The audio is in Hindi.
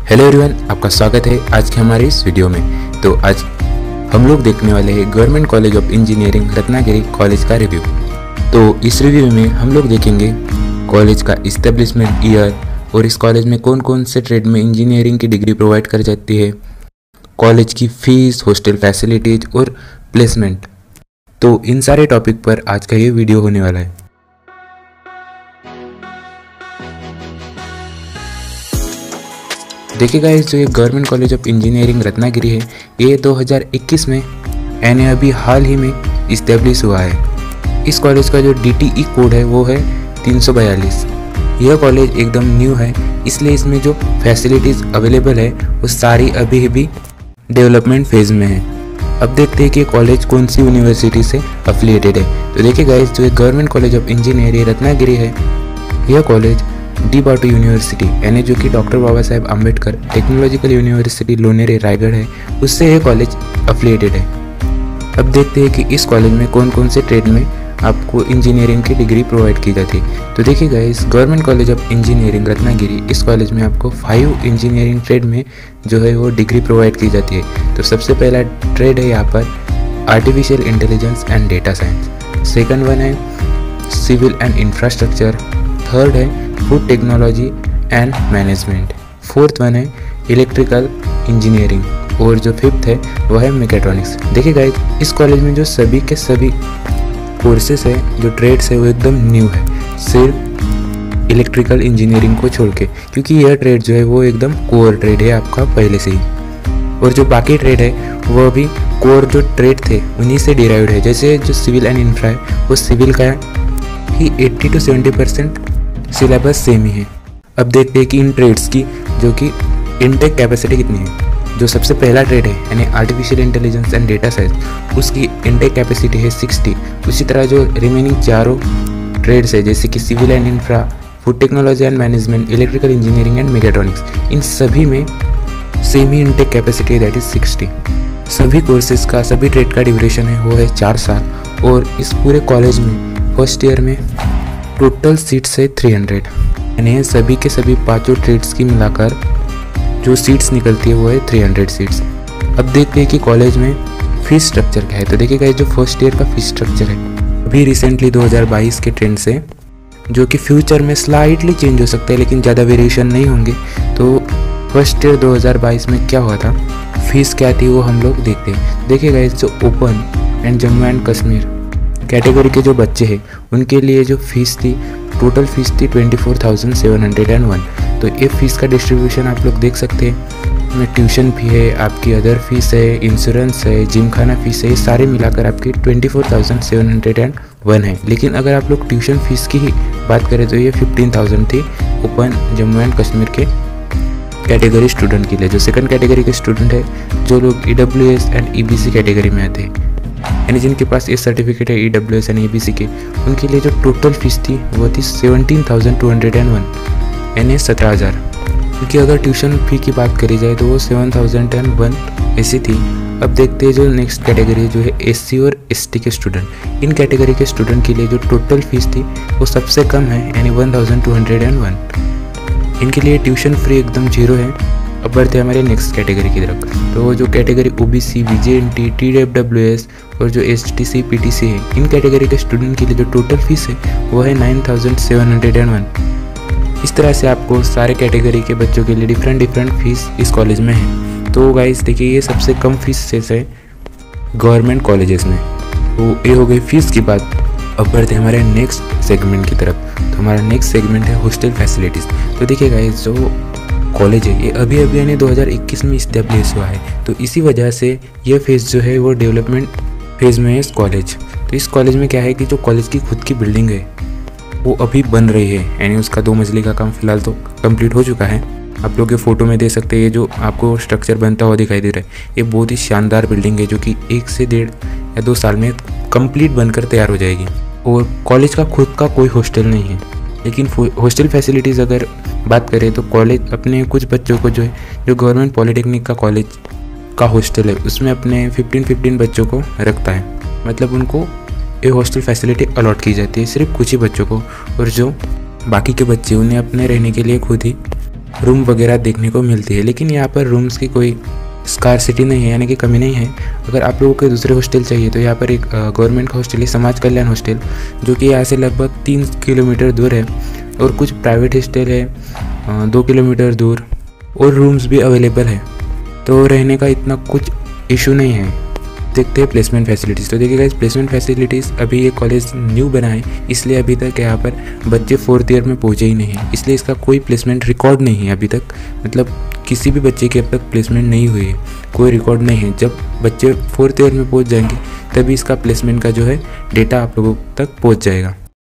हेलो एवरीवन, आपका स्वागत है आज के हमारे इस वीडियो में। तो आज हम लोग देखने वाले हैं government college of engineering Ratnagiri college का रिव्यू। तो इस रिव्यू में हम लोग देखेंगे कॉलेज का इस्टेब्लिशमेंट ईयर और इस कॉलेज में कौन कौन से ट्रेड में इंजीनियरिंग की डिग्री प्रोवाइड कर जाती है, कॉलेज की फीस, हॉस्टल फैसिलिटीज और प्लेसमेंट। तो इन सारे टॉपिक पर आज का ये वीडियो होने वाला है। देखिए गाइस, जो ये government college of engineering Ratnagiri है, ये 2021 में यानी अभी हाल ही में इस्टेब्लिश हुआ है। इस कॉलेज का जो DTE कोड है वो है 342। यह कॉलेज एकदम न्यू है, इसलिए इसमें जो फैसिलिटीज़ अवेलेबल है वो सारी अभी भी डेवलपमेंट फेज में है। अब देखते हैं कि कॉलेज कौन सी यूनिवर्सिटी से अफिलिएटेड है। तो देखिए गाइस, जो government college of engineering Ratnagiri है, यह कॉलेज DBATU यूनिवर्सिटी यानी जो कि doctor Baba Saheb Ambedkar technological university Lonere Raigad है, उससे यह कॉलेज अफिलिएटेड है। अब देखते हैं कि इस कॉलेज में कौन कौन से ट्रेड में आपको इंजीनियरिंग की डिग्री प्रोवाइड की जाती है। तो देखिए guys, government college of engineering Ratnagiri, इस कॉलेज में आपको 5 इंजीनियरिंग ट्रेड में जो है वो डिग्री प्रोवाइड की जाती है। तो सबसे पहला ट्रेड है यहाँ पर artificial intelligence and data science, second one है सिविल एंड इंफ्रास्ट्रक्चर, थर्ड है food technology and management, fourth one है इलेक्ट्रिकल इंजीनियरिंग और जो फिफ्थ है वह है मैकेट्रॉनिक्स। देखिए गाइस, इस कॉलेज में जो सभी के सभी कोर्सेस है, जो ट्रेड्स है वो एकदम न्यू है, सिर्फ इलेक्ट्रिकल इंजीनियरिंग को छोड़ के, क्योंकि यह ट्रेड जो है वो एकदम कोर ट्रेड है आपका पहले से ही। और जो बाकी ट्रेड है वह भी कोर जो ट्रेड थे उन्हीं से डिराइव्ड है। जैसे जो सिविल एंड इंफ्रा है, वो सिविल का ही 80 to 70% सिलेबस सेम ही है। अब देखते हैं कि इन ट्रेड्स की जो कि इनटेक कैपेसिटी कितनी है। जो सबसे पहला ट्रेड है यानी artificial intelligence and data science, उसकी इनटेक कैपेसिटी है 60। उसी तरह जो रिमेनिंग चारों ट्रेड्स है जैसे कि civil and infra, food technology and management, electrical engineering and mechatronics, इन सभी में सेम ही इनटेक कैपेसिटी है, दैट इज 60। सभी कोर्सेज का, सभी ट्रेड का ड्यूरेशन है वो है 4 साल। और इस पूरे कॉलेज में फर्स्ट ईयर में टोटल सीट्स है 300, यानी सभी के सभी पांचों ट्रेड्स की मिलाकर जो सीट्स निकलती है वो है 300 सीट्स। अब देखते हैं कि कॉलेज में फीस स्ट्रक्चर क्या है। तो देखिएगा, जो फर्स्ट ईयर का फीस स्ट्रक्चर है अभी रिसेंटली 2022 के ट्रेंड से, जो कि फ्यूचर में स्लाइटली चेंज हो सकता है लेकिन ज़्यादा वेरिएशन नहीं होंगे। तो फर्स्ट ईयर 2022 में क्या हुआ था, फीस क्या थी वो हम लोग देखते हैं। देखिएगा, जो open and Jammu and Kashmir category के जो बच्चे हैं उनके लिए जो फीस थी, टोटल फीस थी 24,701। तो ये फीस का डिस्ट्रीब्यूशन आप लोग देख सकते हैं। में ट्यूशन फी है, आपकी अदर फीस है, इंश्योरेंस है, जिम खाना फीस है, ये सारे मिलाकर आपकी 24,701 है। लेकिन अगर आप लोग ट्यूशन फीस की ही बात करें तो ये 15,000 थी ओपन जम्मू एंड कश्मीर के कैटेगरी स्टूडेंट के लिए। जो सेकंड कैटेगरी के स्टूडेंट है, जो लोग EWS एंड EBC कैटेगरी में आते हैं, यानी जिनके पास ये सर्टिफिकेट है EWS एंड EBC के, उनके लिए जो टोटल फीस थी वो थी 17,201, यानी 17,000। क्योंकि अगर ट्यूशन फी की बात करी जाए तो वो 7,001 ऐसी थी। अब देखते हैं जो नेक्स्ट कैटेगरी जो है SC और ST के स्टूडेंट। इन कैटेगरी के स्टूडेंट के लिए जो टोटल फीस थी वो सबसे कम है, यानी 1,201। इनके लिए ट्यूशन फ्री एकदम 0 है। अब बढ़ते हैं हमारे नेक्स्ट कैटेगरी की तरफ। तो जो कैटेगरी OBC, VJNT, TWS और जो STC, PTC है, इन कैटेगरी के स्टूडेंट के लिए जो टोटल फीस है वो है 9,701। इस तरह से आपको सारे कैटेगरी के बच्चों के लिए डिफरेंट फीस इस कॉलेज में है। तो गाइस देखिए, ये सबसे कम फीस से गवर्नमेंट कॉलेजेस में। तो ये हो गई फीस की बात। अब बढ़ते हैं हमारे नेक्स्ट सेगमेंट की तरफ। तो हमारा नेक्स्ट सेगमेंट है हॉस्टल फैसिलिटीज़। तो देखिए गाइस, जो कॉलेज है ये अभी यानी 2021 में इस्टेब्लिश हुआ है, तो इसी वजह से ये फेज़ जो है वो डेवलपमेंट फेज़ में है इस कॉलेज। तो इस कॉलेज में क्या है कि जो कॉलेज की खुद की बिल्डिंग है वो अभी बन रही है, यानी उसका 2 मंजिली का काम फिलहाल तो कंप्लीट हो चुका है। आप लोग ये फोटो में देख सकते हैं, ये जो आपको स्ट्रक्चर बनता हुआ दिखाई दे रहा है, ये बहुत ही शानदार बिल्डिंग है जो कि 1 से 1.5 या 2 साल में कंप्लीट बनकर तैयार हो जाएगी। और कॉलेज का खुद का कोई हॉस्टल नहीं है, लेकिन हॉस्टल फैसिलिटीज़ अगर बात करें तो कॉलेज अपने कुछ बच्चों को जो गवर्नमेंट पॉलिटेक्निक का कॉलेज का हॉस्टल है उसमें अपने 15 बच्चों को रखता है। मतलब उनको ये हॉस्टल फैसिलिटी अलॉट की जाती है सिर्फ कुछ ही बच्चों को, और जो बाकी के बच्चे उन्हें अपने रहने के लिए खुद ही रूम वगैरह देखने को मिलती है। लेकिन यहाँ पर रूम्स की कोई स्कार्सिटी नहीं है, यानी कि कमी नहीं है। अगर आप लोगों को दूसरे हॉस्टल चाहिए तो यहाँ पर एक गवर्नमेंट का हॉस्टल है, समाज कल्याण हॉस्टल, जो कि यहाँ से लगभग 3 किलोमीटर दूर है। और कुछ प्राइवेट हॉस्टल है 2 किलोमीटर दूर, और रूम्स भी अवेलेबल है, तो रहने का इतना कुछ इशू नहीं है। देखते हैं प्लेसमेंट फैसिलिटीज़। तो देखिए गाइस, प्लेसमेंट फैसिलिटीज़ अभी ये कॉलेज न्यू बना है, इसलिए अभी तक यहाँ पर बच्चे 4th ईयर में पहुँचे ही नहीं है, इसलिए इसका कोई प्लेसमेंट रिकॉर्ड नहीं है अभी तक। मतलब किसी भी बच्चे की अब तक प्लेसमेंट नहीं हुई है, कोई रिकॉर्ड नहीं है। जब बच्चे 4th ईयर में पहुँच जाएंगे तभी इसका प्लेसमेंट का जो है डेटा आप लोगों तक पहुँच जाएगा।